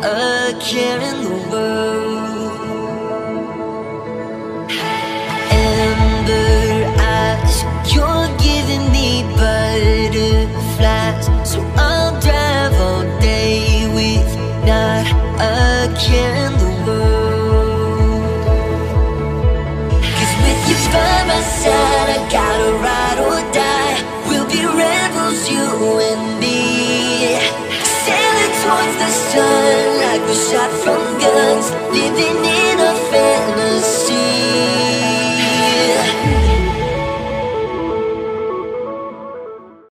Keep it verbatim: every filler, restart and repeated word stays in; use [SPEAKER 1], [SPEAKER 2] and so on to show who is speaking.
[SPEAKER 1] a care in the world. Amber eyes, you're giving me butterflies, so I'll drive all day with not a care in the world. Cause with you by my side, I gotta ride or die. We'll be rebels, you and me, sailing towards the sun like we're shot from guns, living in a